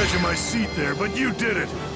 edge of my seat there, but you did it.